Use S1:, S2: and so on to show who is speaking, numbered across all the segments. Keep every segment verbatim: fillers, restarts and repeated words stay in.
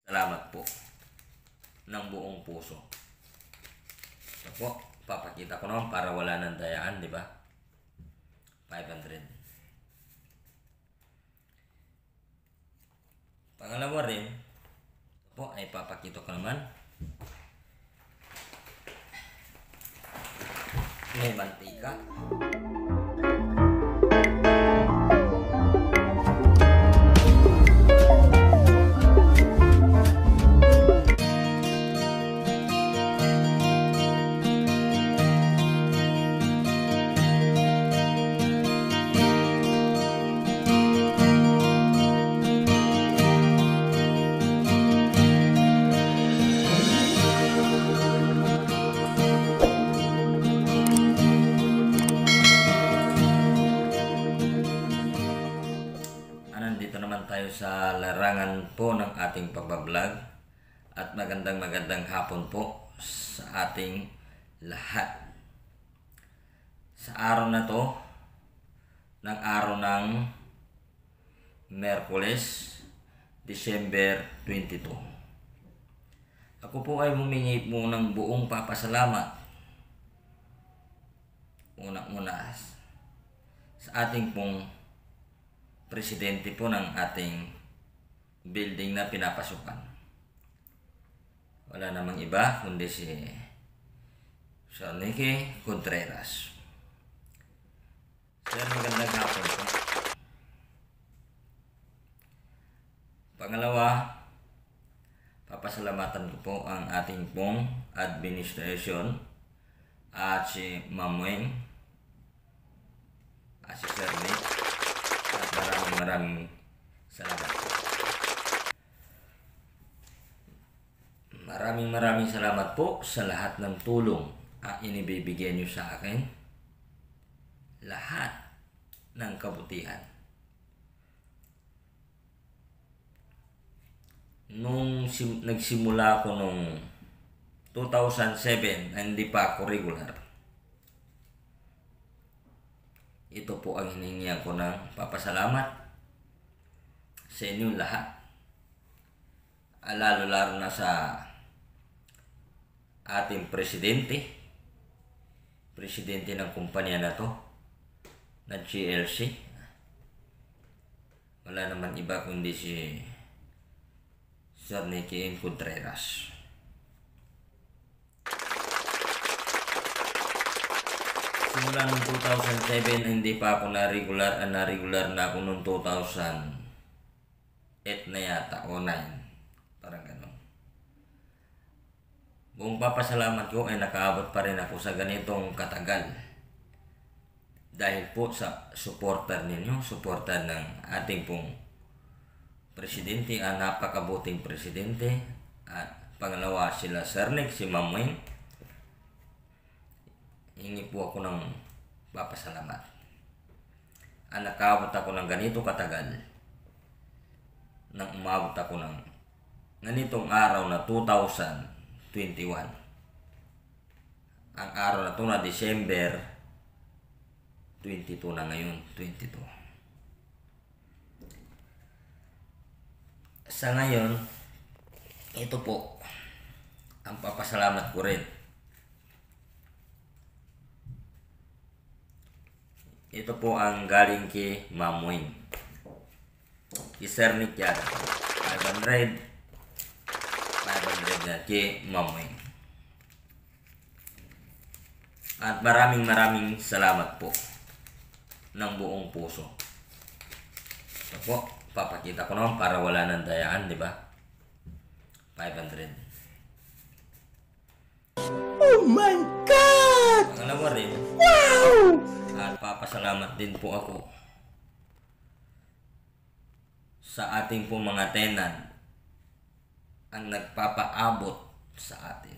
S1: Salamat po ng buong puso. Ito po, papakita ko naman para wala nang dayaan, di ba? five hundred. Pangalawa rin, ito po ay papakita ko naman. May mantika. Nandito naman tayo sa larangan po ng ating pagbablog at magandang magandang hapon po sa ating lahat. Sa araw na to, ng araw ng Miyerkules, December twenty-two. Ako po ay humingi po ng buong papasalamat. Una-una sa ating pong presidente po ng ating building na pinapasukan. Wala namang iba kundi si Sir Nicky Contreras. Sir, magandang hapon po. Pangalawa, papasalamatan ko po ang ating pong administration at si Ma'am Weng at si Sir Nick. At maraming maraming salamat. Maraming maraming salamat po sa lahat ng tulong at inibibigay niyo sa akin. Lahat ng kabutihan. Nung sim- nagsimula ako nung two thousand seven, hindi pa ako regular. Ito po ang hiningihan ko ng papasalamat sa inyong lahat. Lalo-lalo na sa ating presidente. Presidente ng kumpanya na to, na G L C. Wala naman iba kundi si Sir Nicky Contreras. Simula noong two thousand seven, hindi pa ako na-regular. Ah, na-regular na ako noong two thousand eight na yata o nine. Parang ganun. Buong papasalamat ko ay nakaabot pa rin ako sa ganitong katagal. Dahil po sa supporter ninyo, supporter ng ating pong presidente, ang napakabuting presidente. At pangalawa sila Sir Nick, si Ma'am Weng. Hingi po ako ng papasalamat. Ang nakaabot ako ng ganito katagal, nang umabot ako ng ganitong araw na two thousand twenty-one. Ang araw na ito na December twenty-two na ngayon, twenty-two. Sa ngayon, ito po ang papasalamat ko rin. Ito po ang galing kay Ma'am Weng. Kay Sir Nick yan. five hundred. five hundred na kay Ma'am Weng. At maraming maraming salamat po ng buong puso. Ito po, papakita ko naman para wala nang dayaan, di ba? five hundred.
S2: Oh my God!
S1: Pangalawa rin.
S2: Wow!
S1: At papasalamat din po ako sa ating po mga tenant ang nagpapaabot sa atin.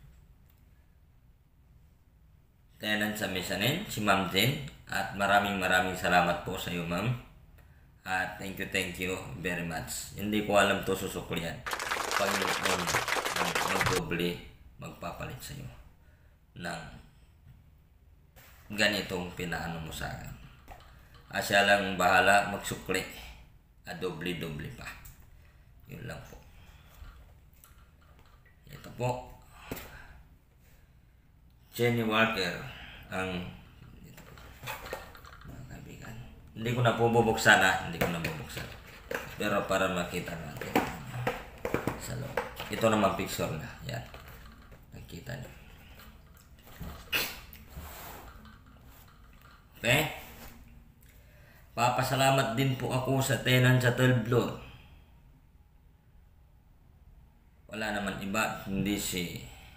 S1: Tenant sa Mesanin, si Ma'am Jen, at maraming maraming salamat po sa iyo, Ma'am. At thank you, thank you very much. Hindi ko alam to susuklian. Panginoon ang magdoble magpapalit sa iyo ng ganitong pinaano mo sa akin. Asya lang bahala magsukli. A doble-doble pa. Yun lang po. po, Jenny Walker ang ito po, mga kaibigan. Hindi ko na po bubuksan ha, hindi ko na bubuksan. Pero para makita natin sa loob. Ito naman picture na, yan. Nakita niyo. Okay? Papasalamat din po ako sa tenant sa third floor. Wala naman iba, hindi si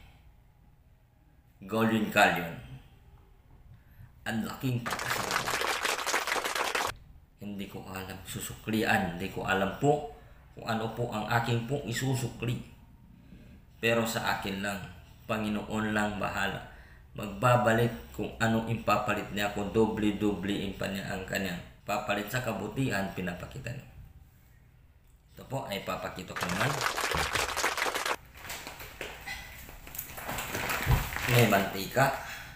S1: Golden Callion. Ang laking papasalamat. Hindi ko alam susuklian, hindi ko alam po kung ano po ang aking pong isusukli. Pero sa akin lang, Panginoon lang bahala. Magbabalik kung anong ipapalit niya, kung doble-doblein pa niya ang kanyang papalit sa kabutihan, pinapakita niyo. Ito po ay papakita ko naman. May mantika.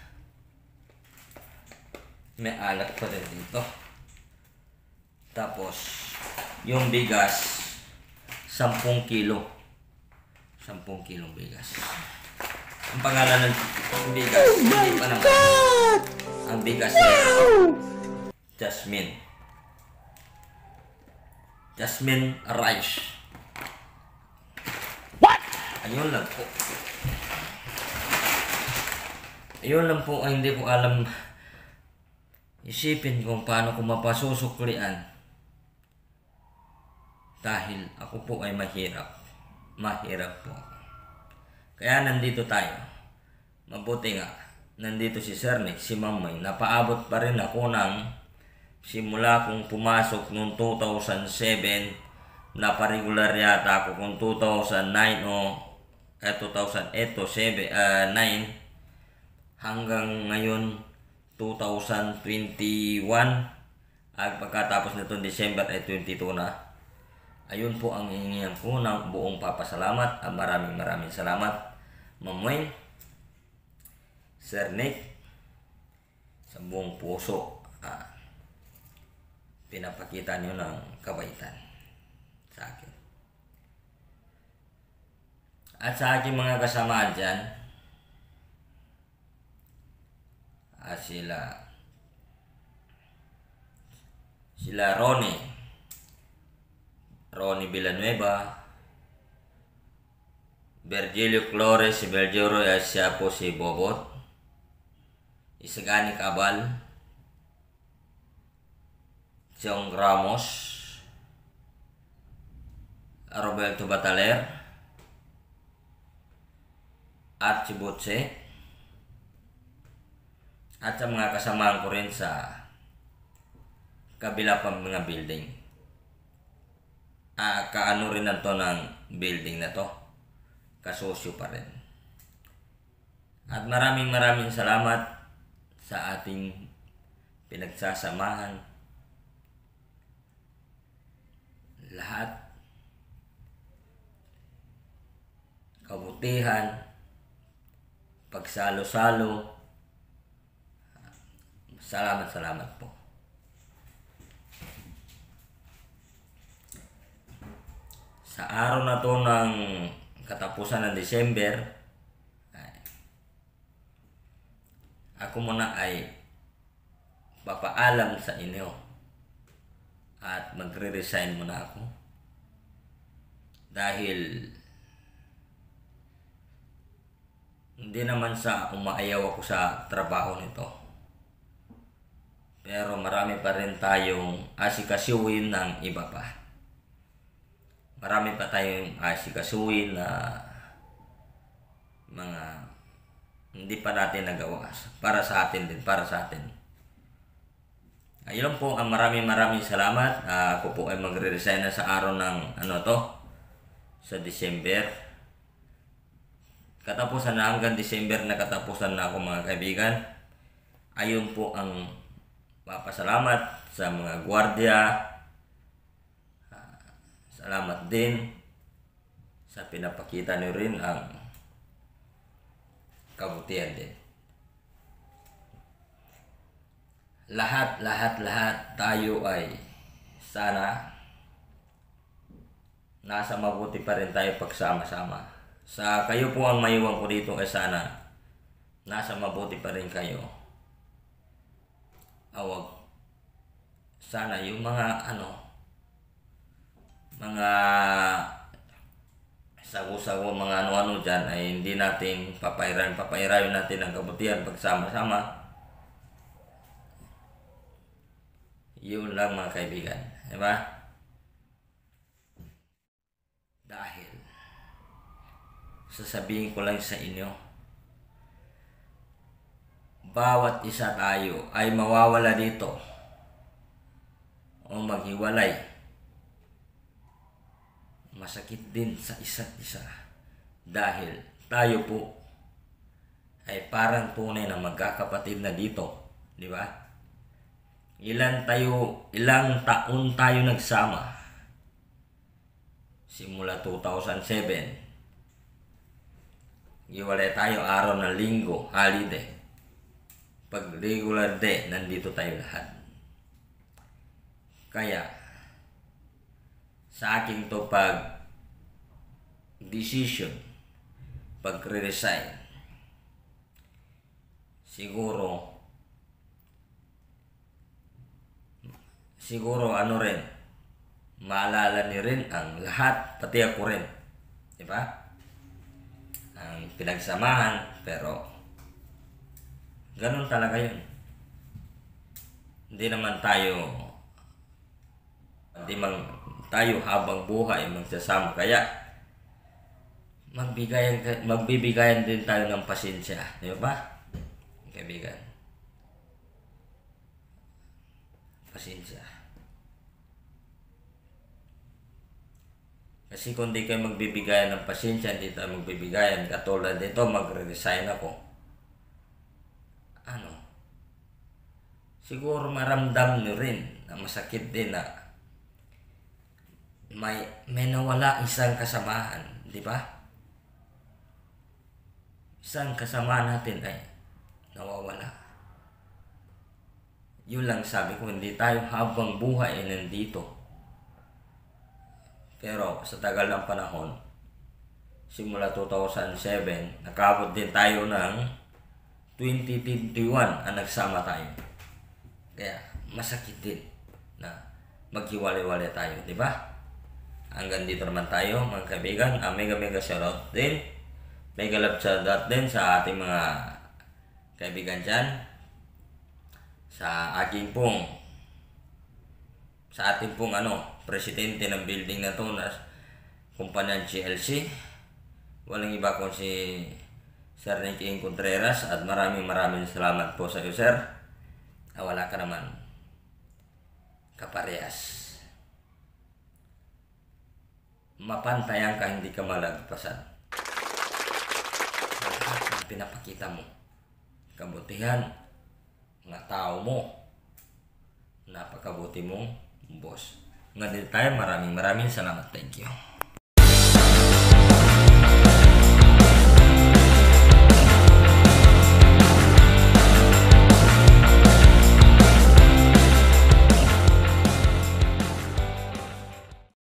S1: May alat pa rin dito. Tapos, yung bigas, sampung kilo. Sampung kilong bigas. Ang pangalan ng bigas, hindi pa naman. Ang bigas ay Jasmine. Jasmine rice. What? Ayun lang po. Ayun lang po ay hindi ko alam isipin kung paano ko mapasusuklian. Dahil ako po ay mahirap. Mahirap po. Kaya nandito tayo. Mabuti nga. Nandito si Sir Nick, si Mamay. Napaabot pa rin ako ng simula kung pumasok noong two thousand seven. Naparegular yata ako kung two thousand nine o eh, two thousand eight to nine hanggang ngayon two thousand twenty-one. At pagkatapos nitong December ay twenty-two na. Ayun po ang hihingihan ko ng buong papasalamat. At maraming maraming salamat, Ma'am Wayne, Sir Nick, sa buong puso. Ah, pinapakita nyo ng kabaitan sa akin. At sa aking mga kasamaan dyan, ah, sila, sila Ronnie, Ronnie Villanueva, Virgilio Flores, si Virgilio Royas, siya po si Bobot, Isagani Cabal, Chong Ramos, Roberto Bataler, at si Butse, at sa mga kasamahan ko rin sa kabila pang mga building. Ah, kaano rin na to ng building na to, kasosyo pa rin. At maraming maraming salamat sa ating pinagsasamahan. Lahat, kabutihan, pagsalo-salo. Salamat, salamat po. Sa araw na to ng katapusan ng December, ay, ako muna ay papaalam sa inyo at magre-resign muna ako dahil hindi naman sa umaayaw ako sa trabaho nito, pero marami pa rin tayong asikasuhin ng iba pa. Marami pa tayong asikasuhin na mga hindi pa natin nagawa para sa atin din, para sa atin. Ayun po, ang maraming maraming salamat. Uh, ako po ay magre-resign na sa araw ng ano to, sa December. Katapusan na, hanggang December na katapusan na ako, mga kaibigan. Ayun po ang papasalamat sa mga gwardiya. Uh, salamat din sa pinapakita niyo rin ang kabutihan din. Lahat, lahat, lahat tayo ay sana nasa mabuti pa rin tayo pagsama-sama Sa kayo po ang maiwan ko dito ay sana nasa mabuti pa rin kayo. Awag sana yung mga ano mga sago-sago, mga ano-ano dyan ay hindi natin papairain papairain natin ang kabutihan pagsama-sama. Yun lang mga kaibigan, diba? Dahil sasabihin ko lang sa inyo, bawat isa tayo ay mawawala dito o maghiwalay. Masakit din sa isa't isa dahil tayo po ay parang tunay na magkakapatid na dito, di ba? Ilan tayo, ilang taon tayo nagsama simula two thousand seven. Giwalay tayo araw ng linggo, holiday. Pag regular day, nandito tayo lahat. Kaya sa aking to pag decision, pag re-resign, siguro siguro ano rin, maalala ni rin ang lahat, pati ako rin, di ba? Ang pinagsamahan, pero ganun talaga yun. Hindi naman tayo hindi man tayo habang buhay magsasama, kaya magbigayan magbibigayan din tayo ng pasensya, di ba? Kaibigan, pasensya. Kasi kung di kayo magbibigayan ng pasensya, hindi tayo magbibigayan. Katulad nito, magre-resign ako. Ano? Siguro maramdam nyo rin na masakit din na may may nawala isang kasamahan, di ba? Isang kasamahan natin ay nawawala. Yun lang sabi ko, hindi tayo habang buhay ay nandito. Pero sa tagal ng panahon, simula two thousand seven, nakabot din tayo ng twenty twenty-one ang nagsama tayo. Kaya masakit din na maghiwalay-walay tayo, di ba? Hanggang dito naman tayo mga kaibigan. uh, Mega mega shoutout din, mega love shoutout din sa ating mga kaibigan dyan, sa aking pong sa ating pong ano, presidente ng building na to na kumpanya G L C. Walang iba kung si Sir Nicky Contreras, at maraming maraming salamat po sa iyo, sir. Ah, wala ka naman kaparehas. Mapantayan ka, hindi ka malagpasan. Lahat ng pinapakita mo, kabutihan, mga tao mo, napakabuti mong boss. Ngayon tayo, maraming maraming salamat. Thank you.